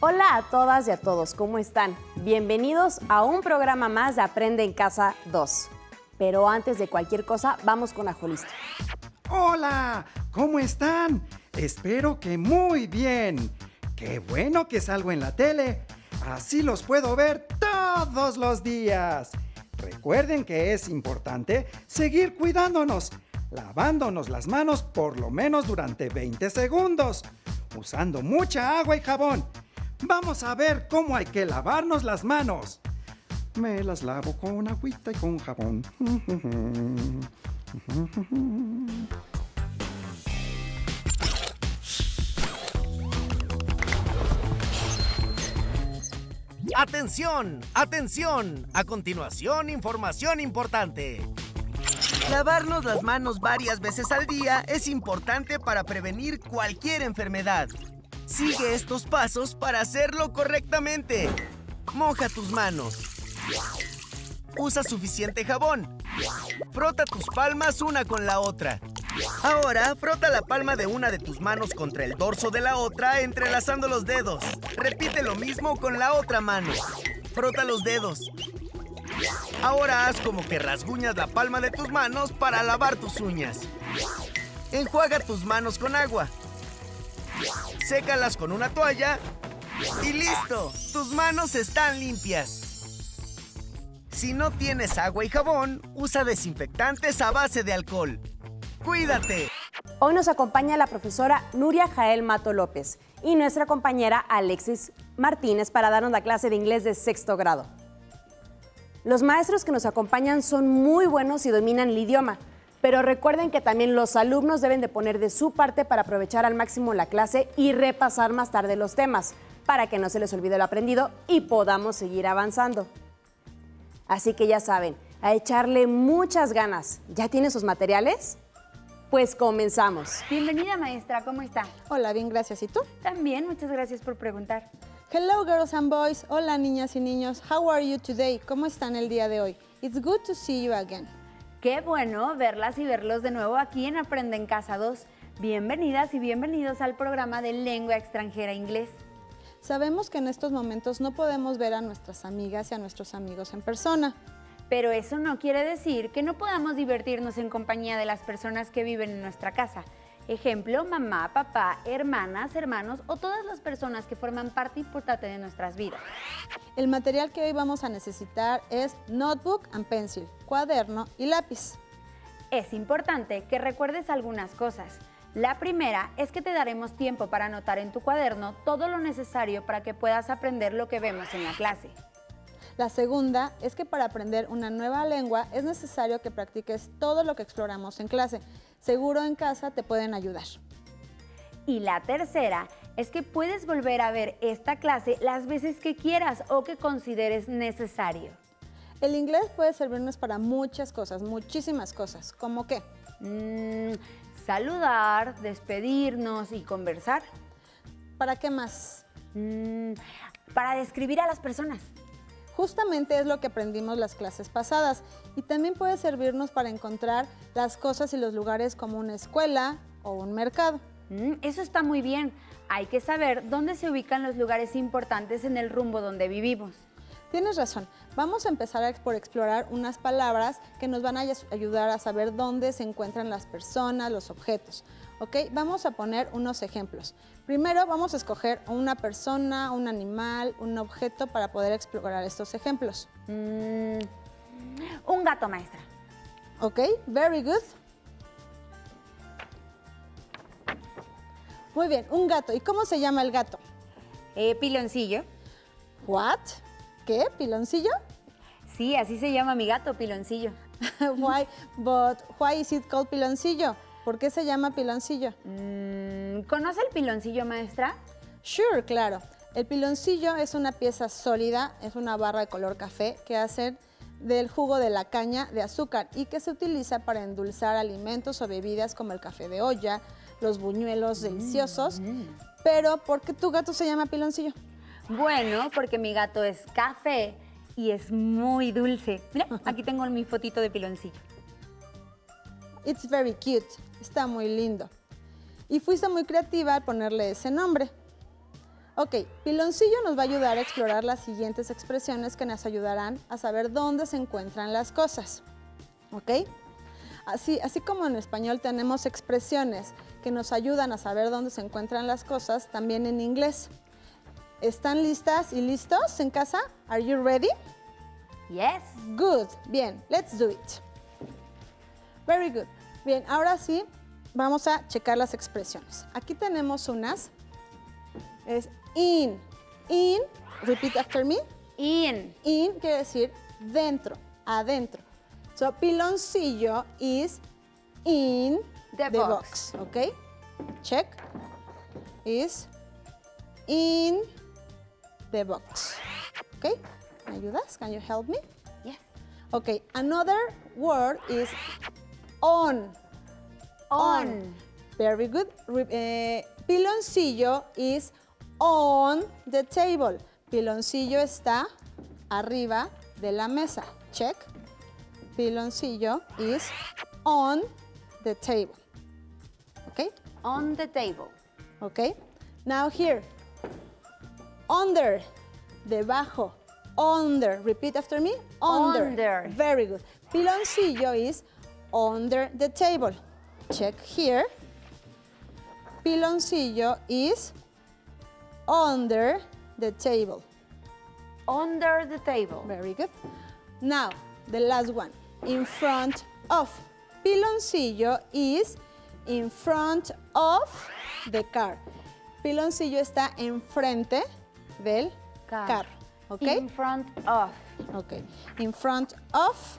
Hola a todas y a todos, ¿cómo están? Bienvenidos a un programa más de Aprende en Casa 2. Pero antes de cualquier cosa, vamos con Ajolistro. ¡Hola! ¿Cómo están? Espero que muy bien. ¡Qué bueno que salgo en la tele! Así los puedo ver todos los días. Recuerden que es importante seguir cuidándonos, lavándonos las manos por lo menos durante 20 segundos, usando mucha agua y jabón. Vamos a ver cómo hay que lavarnos las manos. Me las lavo con agüita y con jabón. ¡Atención! ¡Atención! A continuación, información importante. Lavarnos las manos varias veces al día es importante para prevenir cualquier enfermedad. Sigue estos pasos para hacerlo correctamente. Moja tus manos. Usa suficiente jabón. Frota tus palmas una con la otra. Ahora, frota la palma de una de tus manos contra el dorso de la otra, entrelazando los dedos. Repite lo mismo con la otra mano. Frota los dedos. Ahora haz como que rasguñas la palma de tus manos para lavar tus uñas. Enjuaga tus manos con agua. Sécalas con una toalla y ¡listo! ¡Tus manos están limpias! Si no tienes agua y jabón, usa desinfectantes a base de alcohol. ¡Cuídate! Hoy nos acompaña la profesora Nuria Jael Mato López y nuestra compañera Alexis Martínez para darnos la clase de inglés de 6º grado. Los maestros que nos acompañan son muy buenos y dominan el idioma, pero recuerden que también los alumnos deben de poner de su parte para aprovechar al máximo la clase y repasar más tarde los temas, para que no se les olvide lo aprendido y podamos seguir avanzando. Así que ya saben, a echarle muchas ganas. ¿Ya tiene sus materiales? Pues comenzamos. Bienvenida, maestra, ¿cómo está? Hola, bien, gracias. ¿Y tú? También, muchas gracias por preguntar. Hello, girls and boys. Hola, niñas y niños. How are you today? ¿Cómo están el día de hoy? It's good to see you again. Qué bueno verlas y verlos de nuevo aquí en Aprende en Casa 2. Bienvenidas y bienvenidos al programa de Lengua Extranjera Inglés. Sabemos que en estos momentos no podemos ver a nuestras amigas y a nuestros amigos en persona. Pero eso no quiere decir que no podamos divertirnos en compañía de las personas que viven en nuestra casa. Ejemplo, mamá, papá, hermanas, hermanos o todas las personas que forman parte importante de nuestras vidas. El material que hoy vamos a necesitar es notebook and pencil, cuaderno y lápiz. Es importante que recuerdes algunas cosas. La primera es que te daremos tiempo para anotar en tu cuaderno todo lo necesario para que puedas aprender lo que vemos en la clase. La segunda es que para aprender una nueva lengua es necesario que practiques todo lo que exploramos en clase. Seguro en casa te pueden ayudar. Y la tercera es que puedes volver a ver esta clase las veces que quieras o que consideres necesario. El inglés puede servirnos para muchas cosas, muchísimas cosas. ¿Cómo qué? Saludar, despedirnos y conversar. ¿Para qué más? Para describir a las personas. Justamente es lo que aprendimos las clases pasadas y también puede servirnos para encontrar las cosas y los lugares como una escuela o un mercado. Eso está muy bien. Hay que saber dónde se ubican los lugares importantes en el rumbo donde vivimos. Tienes razón. Vamos a empezar por explorar unas palabras que nos van a ayudar a saber dónde se encuentran las personas, los objetos. ¿Ok? Vamos a poner unos ejemplos. Primero vamos a escoger una persona, un animal, un objeto para poder explorar estos ejemplos. Un gato, maestra. ¿Ok? Very good. Muy bien, un gato. ¿Y cómo se llama el gato? Piloncillo. What? ¿Qué? ¿Piloncillo? Sí, así se llama mi gato, Piloncillo. Why is it called Piloncillo? ¿Por qué se llama piloncillo? ¿Conoce el piloncillo, maestra? Sure, claro. El piloncillo es una pieza sólida, es una barra de color café que hacen del jugo de la caña de azúcar y que se utiliza para endulzar alimentos o bebidas como el café de olla, los buñuelos deliciosos. Pero, ¿por qué tu gato se llama piloncillo? Bueno, porque mi gato es café y es muy dulce. Mira, aquí tengo mi fotito de piloncillo. It's very cute. Está muy lindo. Y fuiste muy creativa al ponerle ese nombre. Ok, piloncillo nos va a ayudar a explorar las siguientes expresiones que nos ayudarán a saber dónde se encuentran las cosas. ¿Ok? Así como en español tenemos expresiones que nos ayudan a saber dónde se encuentran las cosas, también en inglés. ¿Están listas y listos en casa? Are you ready? Yes. Good. Bien, let's do it. Very good. Bien, ahora sí, vamos a checar las expresiones. Aquí tenemos unas. Es in. In, repeat after me. In. In quiere decir dentro, adentro. So, piloncillo is in The box. ¿Ok? Check. Is in the box. ¿Ok? ¿Me ayudas? Can you help me? Yes. Ok, another word is on. On. Very good. Piloncillo is on the table. Piloncillo está arriba de la mesa. Check. Piloncillo is on the table. Okay? On the table. Okay? Now here. Under. Debajo. Under. Repeat after me. Under. Under. Very good. Piloncillo is under the table. Check here. Piloncillo is under the table. Under the table. Very good. Now, the last one. In front of. Piloncillo is in front of the car. Piloncillo está enfrente del carro. Okay? In front of. Okay. In front of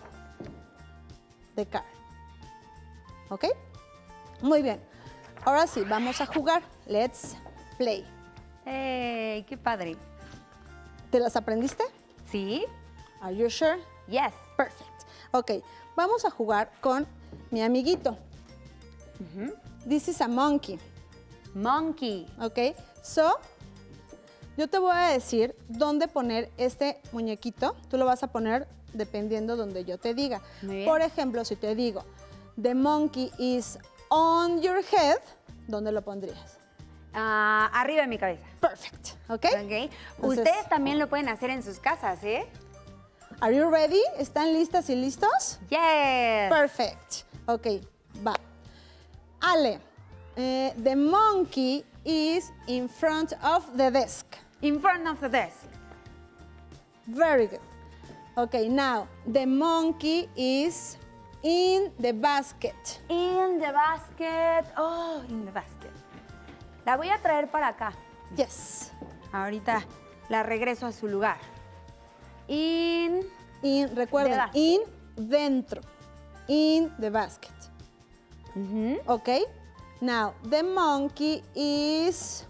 the car. ¿Ok? Muy bien. Ahora sí, vamos a jugar. Let's play. ¡Hey! ¡Qué padre! ¿Te las aprendiste? ¿Sí? Are you sure? Yes. Perfect. Ok, vamos a jugar con mi amiguito. This is a monkey. Monkey. Ok, so, yo te voy a decir dónde poner este muñequito. Tú lo vas a poner dependiendo donde yo te diga. Muy bien. Por ejemplo, si te digo, the monkey is on your head, ¿dónde lo pondrías? Arriba de mi cabeza. Perfect. Ok. Ok. Entonces- Ustedes también lo pueden hacer en sus casas, ¿eh? Are you ready? ¿Están listas y listos? Yes. Perfect. Ok, va. Ale, the monkey is in front of the desk. In front of the desk. Very good. Okay, now the monkey is in the basket. In the basket. Oh, in the basket. La voy a traer para acá. Yes. Ahorita la regreso a su lugar. In. In, recuerden, The basket. in, dentro. In the basket. Okay? Now, the monkey is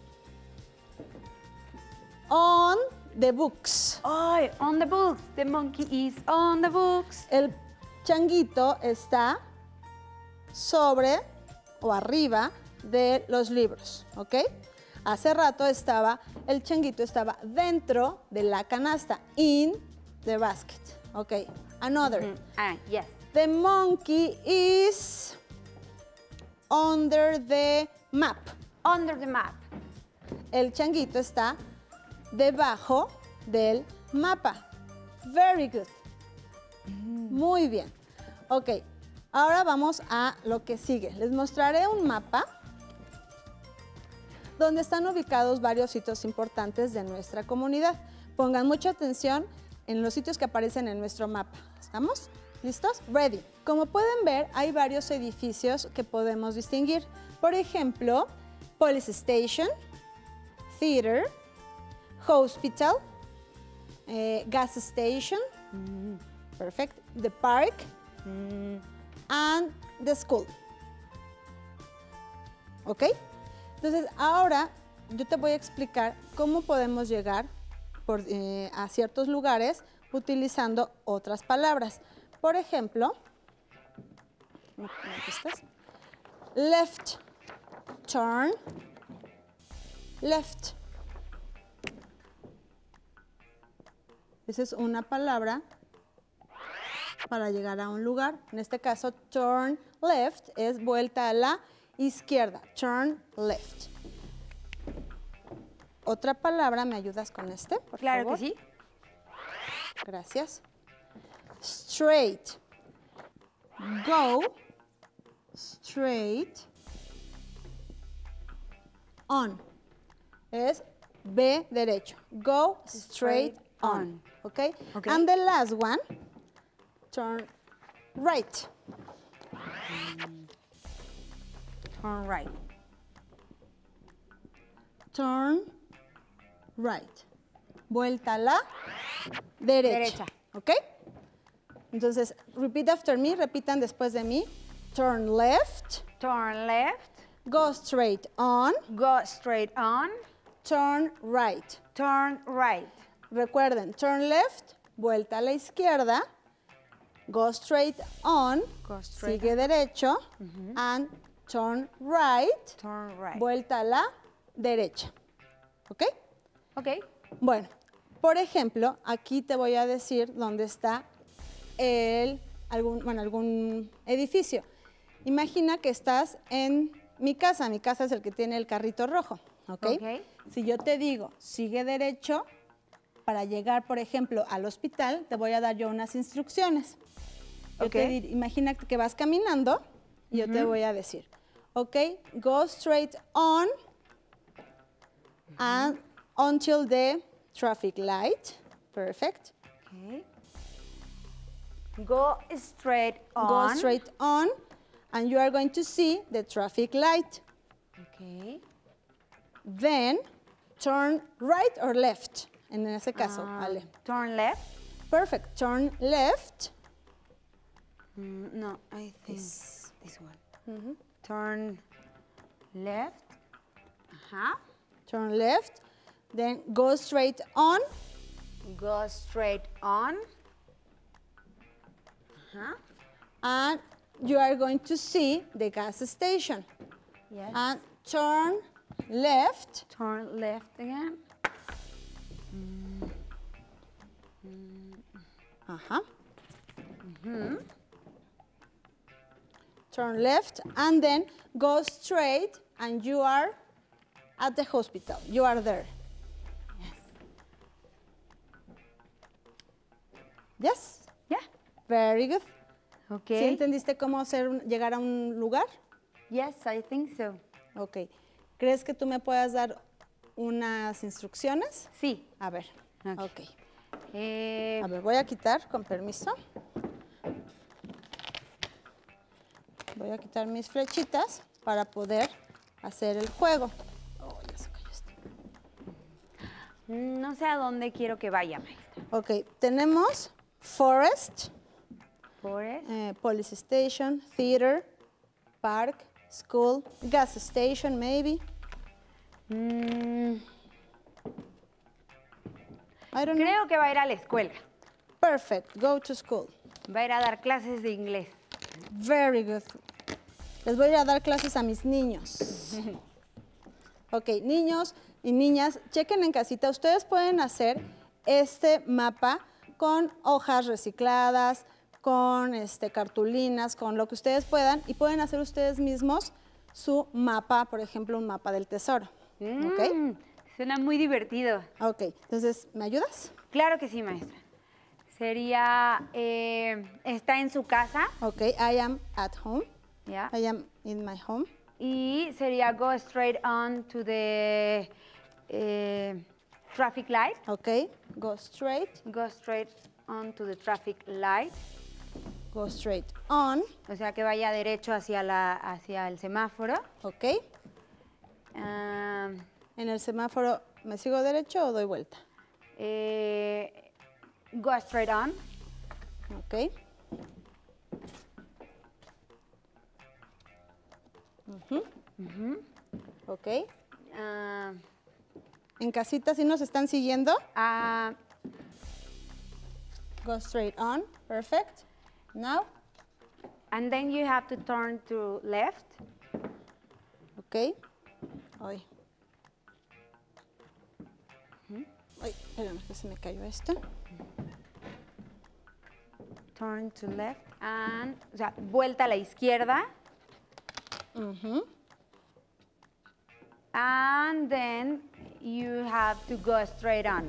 on the books. Oh, on the books. The monkey is on the books. El changuito está sobre o arriba de los libros, ¿ok? Hace rato el changuito estaba dentro de la canasta, in the basket, ¿ok? Another. Yes. The monkey is under the map. Under the map. El changuito está debajo del mapa. Very good. Muy bien. Ok, ahora vamos a lo que sigue. Les mostraré un mapa donde están ubicados varios sitios importantes de nuestra comunidad. Pongan mucha atención en los sitios que aparecen en nuestro mapa. ¿Estamos? ¿Listos? Ready. Como pueden ver, hay varios edificios que podemos distinguir. Por ejemplo, Police Station, Theater, Hospital, Gas Station, perfect, the Park, and the School. ¿Ok? Entonces, ahora yo te voy a explicar cómo podemos llegar a ciertos lugares utilizando otras palabras. Por ejemplo, aquí estás. Left, turn, left. Esa es una palabra para llegar a un lugar. En este caso, turn left es vuelta a la izquierda. Turn left. otra palabra, ¿me ayudas con este, por Claro favor? que sí. Gracias. Straight. Go straight on. Es ve derecho. Go straight on. Okay? Okay. And the last one, turn right. Turn right. Turn right. Vuelta a la derecha. Derecha. ¿Ok? Entonces, repeat after me, repitan después de mí. Turn left, Turn left. go straight on, Go straight on. turn right. Turn right. Recuerden, turn left, vuelta a la izquierda, go straight on, Go straight sigue derecho, and turn right, Turn right. vuelta a la derecha. ¿Ok? Ok. Bueno, por ejemplo, aquí te voy a decir dónde está algún edificio. Imagina que estás en mi casa es el que tiene el carrito rojo, ¿ok? Ok. Si yo te digo, sigue derecho, para llegar, por ejemplo, al hospital, te voy a dar yo unas instrucciones. Ok. Imagina que vas caminando y yo te voy a decir, ok, go straight on and until the traffic light. Perfect. Okay. Go straight on. Go straight on and you are going to see the traffic light. Okay. Then turn right or left. En ese caso, Ale. Turn left. Perfect. Turn left. No, I think this one. Turn left. Turn left. Then go straight on. Go straight on. And you are going to see the gas station. Yes. And turn left. Turn left again. Turn left and then go straight and you are at the hospital. You are there. Yes. Yeah. Very good. Okay. ¿Sí entendiste cómo llegar a un lugar? Yes, I think so. Ok. ¿Crees que tú me puedas dar unas instrucciones? Sí. A ver. Ok. Ok. A ver, voy a quitar, con permiso. Voy a quitar mis flechitas para poder hacer el juego. Oh, ya se cayó este. No sé a dónde quiero que vaya, maestra. Ok, tenemos forest, Forest. police station, theater, park, school, gas station, maybe. I don't know. Creo que va a ir a la escuela. Perfect, go to school. Va a ir a dar clases de inglés. Very good. Les voy a ir a dar clases a mis niños. Ok, niños y niñas, chequen en casita. Ustedes pueden hacer este mapa con hojas recicladas, con cartulinas, con lo que ustedes puedan y pueden hacer ustedes mismos su mapa, por ejemplo, un mapa del tesoro. ¿Ok? Suena muy divertido. Ok, entonces, ¿me ayudas? Claro que sí, maestra. Sería, está en su casa, Ok, I am at home. ¿ya? I am in my home. Y sería go straight on to the traffic light. Ok, go straight, Go straight on to the traffic light. go straight on. O sea, que vaya derecho hacia el semáforo. Ok, Ah, en el semáforo, ¿me sigo derecho o doy vuelta? go straight on. Ok. Ok. Ah, En casita, ¿sí nos están siguiendo? ah, Go straight on. Perfect. Now. and then you have to turn to left. Ok. Ay. Ay, espérame que se me cayó esto. Turn to left. And, o sea, vuelta a la izquierda. And then you have to go straight on.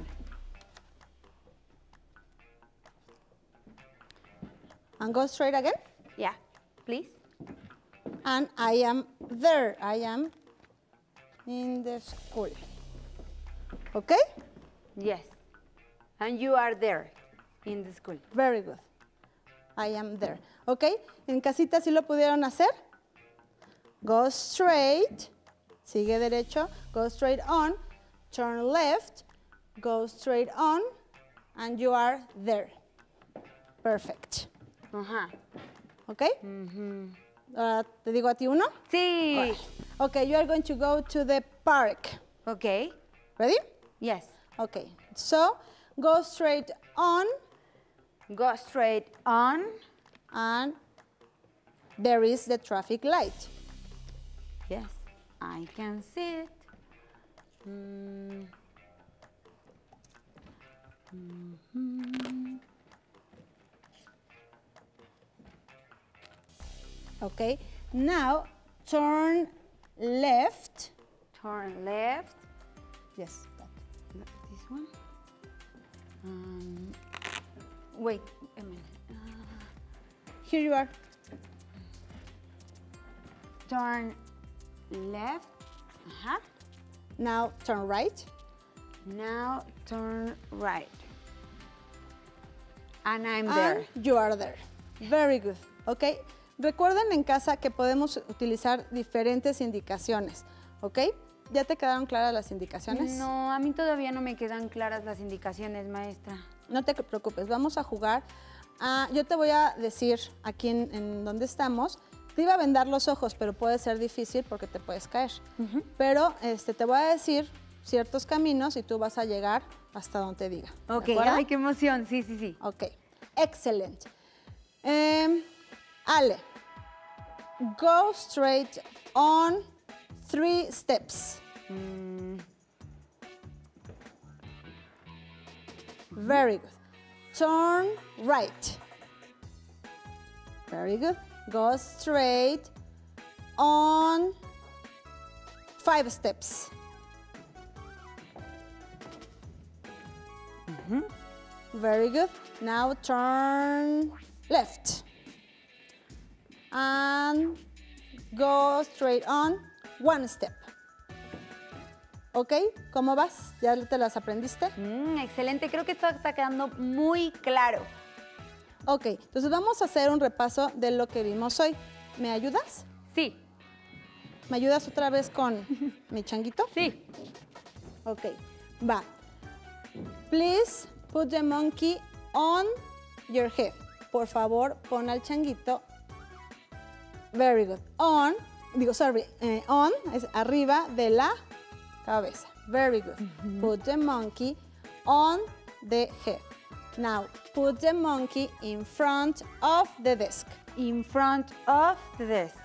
And go straight again. Yeah, please. And I am there. I am in the school. Okay? Yes. And you are there in the school. Very good. I am there. Okay? En casita sí lo pudieron hacer. Go straight. Sigue derecho. Go straight on. Turn left. Go straight on. And you are there. Perfect. Ajá. Okay? ¿Te digo a ti uno? Sí. Okay, you are going to go to the park. Okay. Ready? Yes. Okay. So, go straight on Go straight on. and there is the traffic light. Yes, I can see it. Okay. Now, turn left. Turn left. Yes. This one. Wait a minute. Here you are. Turn left. Uh-huh. Now, turn right. Now turn right. And I'm there. And you are there. Very good. Okay. Recuerden en casa que podemos utilizar diferentes indicaciones. ¿Ok? ¿Ya te quedaron claras las indicaciones? No, a mí todavía no me quedan claras las indicaciones, maestra. No te preocupes, vamos a jugar. Yo te voy a decir aquí en donde estamos. Te iba a vendar los ojos, pero puede ser difícil porque te puedes caer. Pero te voy a decir ciertos caminos y tú vas a llegar hasta donde te diga. ¿De Ok, acuerdo? ay, qué emoción. Sí, sí, sí. Ok, excelente. Ale, go straight on 3 steps. Very good. Turn right. Very good. Go straight on 5 steps. Very good. Now turn left. And go straight on 1 step. ¿Ok? ¿Cómo vas? ¿Ya te las aprendiste? Excelente, creo que esto está quedando muy claro. Ok, entonces vamos a hacer un repaso de lo que vimos hoy. ¿Me ayudas? Sí, ¿Me ayudas otra vez con mi changuito? sí. Ok, va. Please put the monkey on your head. Por favor, pon al changuito. Very good. On es arriba de la cabeza. Very good. Put the monkey on the head. Now, put the monkey in front of the desk. In front of the desk.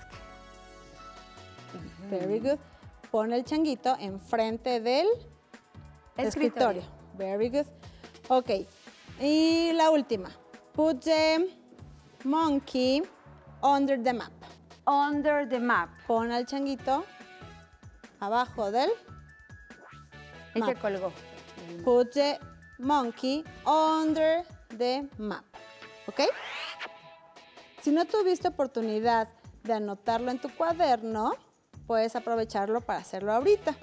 Very good. Pon el changuito enfrente del escritorio. Very good. Ok. Y la última. Put the monkey under the map. Under the map. Pon al changuito abajo del Ahí se map. colgó. Put the monkey under the map. ¿Ok? Si no tuviste oportunidad de anotarlo en tu cuaderno, puedes aprovecharlo para hacerlo ahorita.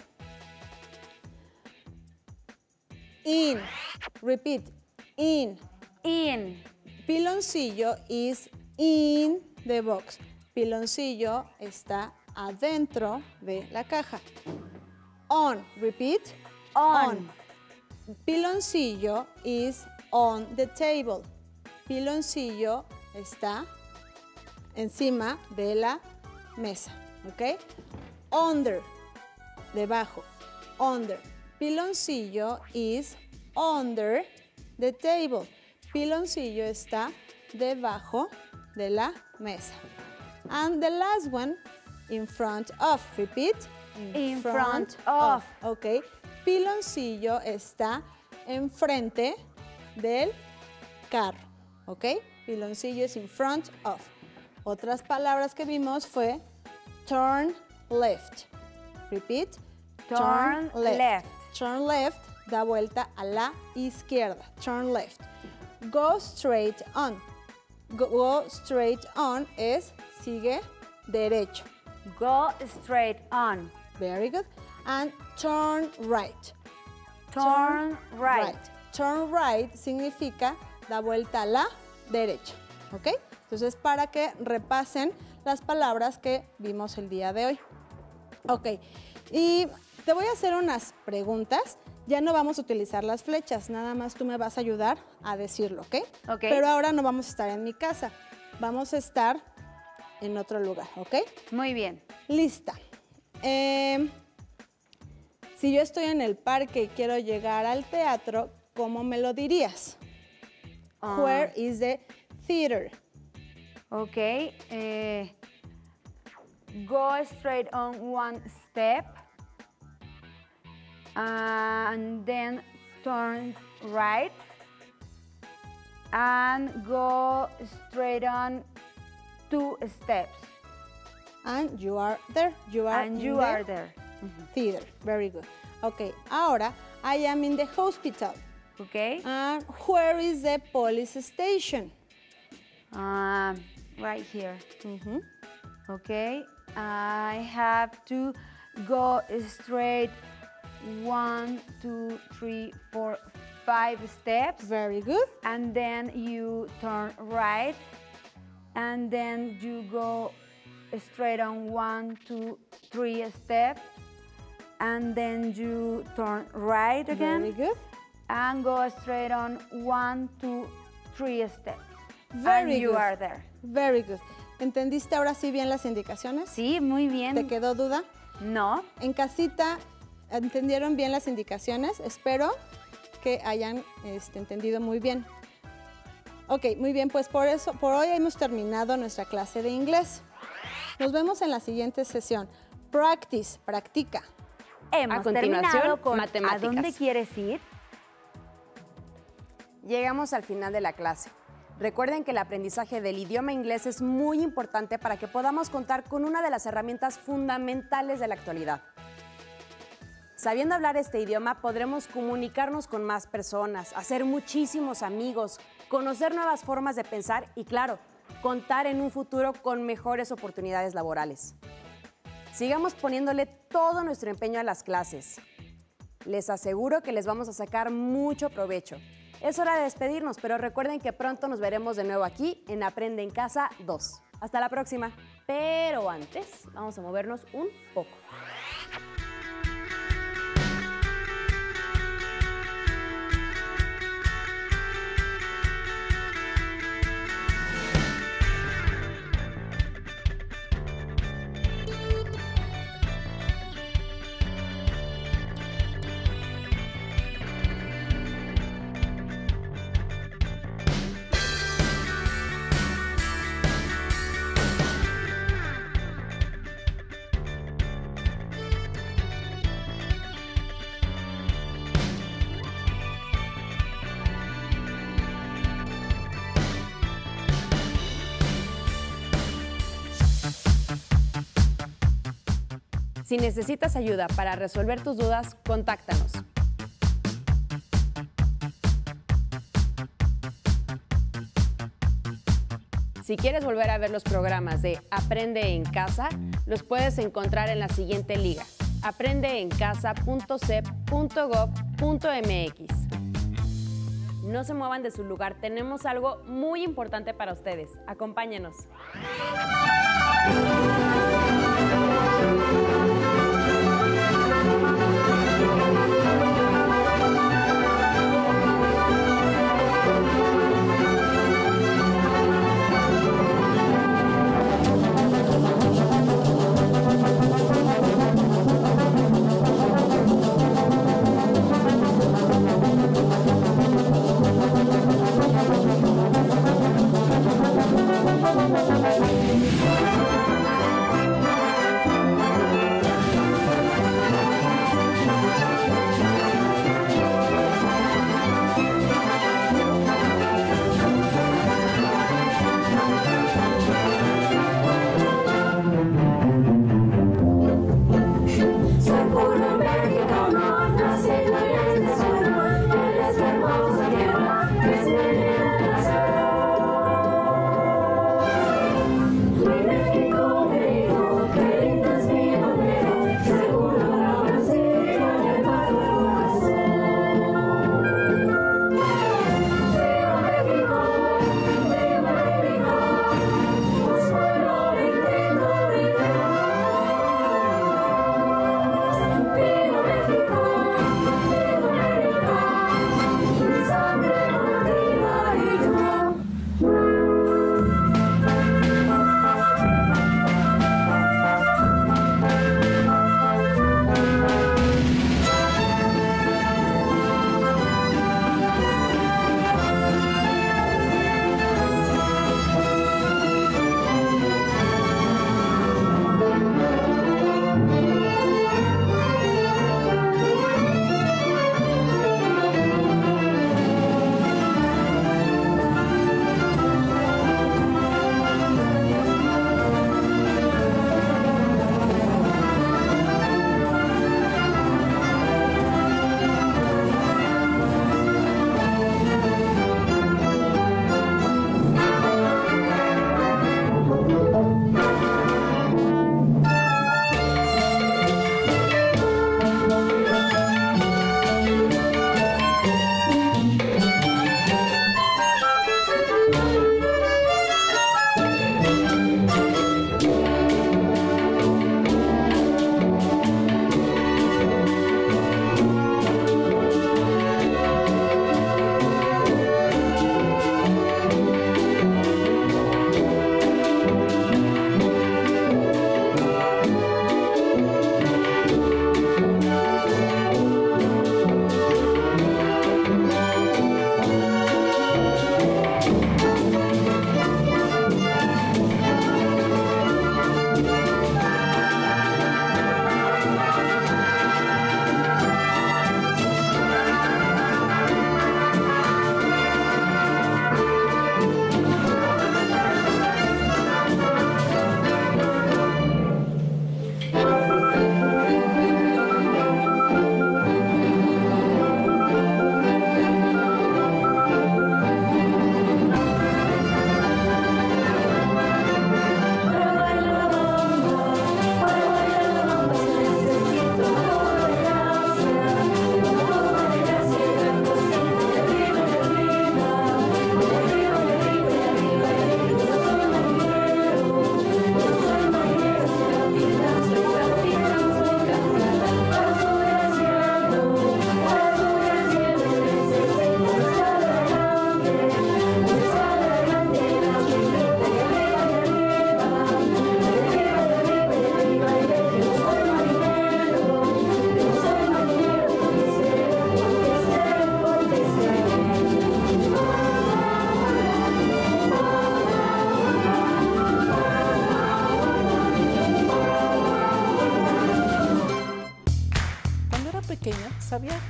In. Repeat. In. In. Piloncillo is in the box. Piloncillo está adentro de la caja. On. Repeat. On. Piloncillo is on the table. Piloncillo está encima de la mesa, ¿ok? Under, debajo, under. Piloncillo is under the table. Piloncillo está debajo de la mesa. And the last one, in front of. Repeat. In front of. Ok. Piloncillo está enfrente del carro. ¿Ok? Piloncillo es in front of. Otras palabras que vimos fue turn left. Repeat. Turn left. turn left, da vuelta a la izquierda. Turn left. Go straight on. Go straight on es sigue derecho. Go straight on. Very good. And turn right. Turn right. Turn right significa da vuelta a la derecha. ¿Ok? Entonces, para que repasen las palabras que vimos el día de hoy. Ok. Y te voy a hacer unas preguntas. Ya no vamos a utilizar las flechas, nada más tú me vas a ayudar a decirlo, ¿ok? Ok. Pero ahora no vamos a estar en mi casa, vamos a estar en otro lugar, ¿ok? Muy bien. Lista. Si yo estoy en el parque y quiero llegar al teatro, ¿cómo me lo dirías? Where is the theater? Ok. Go straight on one step. And then turn right. And go straight on 2 steps. And you are there. You are And in you the are there. theater. Very good. Ok, ahora I am in the hospital. Okay. And where is the police station? Right here. Mhm. Okay. I have to go straight 1, 2, 3, 4, 5 steps. Very good. And then you turn right. And then you go straight on 1, 2, 3 steps. And then you turn right again. Very good. And go straight on 1, 2, 3 steps. Very and you good. are there. Very good. ¿Entendiste ahora sí bien las indicaciones? Sí, muy bien. ¿Te quedó duda? No. En casita, ¿entendieron bien las indicaciones? Espero que hayan entendido muy bien. Ok, muy bien, pues por hoy hemos terminado nuestra clase de inglés. Nos vemos en la siguiente sesión. Practice, practica. Hemos A continuación, terminado con matemáticas. ¿A dónde quieres ir? Llegamos al final de la clase. Recuerden que el aprendizaje del idioma inglés es muy importante para que podamos contar con una de las herramientas fundamentales de la actualidad. Sabiendo hablar este idioma, podremos comunicarnos con más personas, hacer muchísimos amigos, conocer nuevas formas de pensar y, claro, contar en un futuro con mejores oportunidades laborales. Sigamos poniéndole todo nuestro empeño a las clases. Les aseguro que les vamos a sacar mucho provecho. Es hora de despedirnos, pero recuerden que pronto nos veremos de nuevo aquí en Aprende en Casa 2. Hasta la próxima. Pero antes, vamos a movernos un poco. Si necesitas ayuda para resolver tus dudas, contáctanos. Si quieres volver a ver los programas de Aprende en Casa, los puedes encontrar en la siguiente liga: aprendeencasa.cep.gov.mx. No se muevan de su lugar, tenemos algo muy importante para ustedes. Acompáñenos.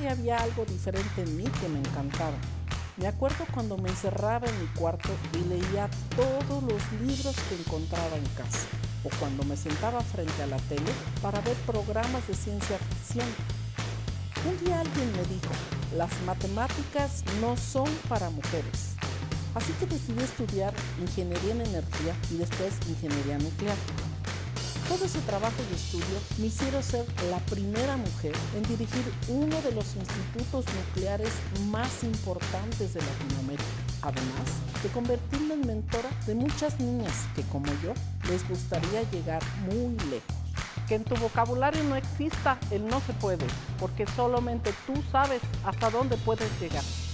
que había algo diferente en mí que me encantaba. Me acuerdo cuando me encerraba en mi cuarto y leía todos los libros que encontraba en casa, o cuando me sentaba frente a la tele para ver programas de ciencia ficción. Un día alguien me dijo, las matemáticas no son para mujeres. Así que decidí estudiar ingeniería en energía y después ingeniería nuclear. Todo ese trabajo y estudio me hicieron ser la primera mujer en dirigir uno de los institutos nucleares más importantes de Latinoamérica. Además de convertirme en mentora de muchas niñas que, como yo, les gustaría llegar muy lejos. Que en tu vocabulario no exista el no se puede, porque solamente tú sabes hasta dónde puedes llegar.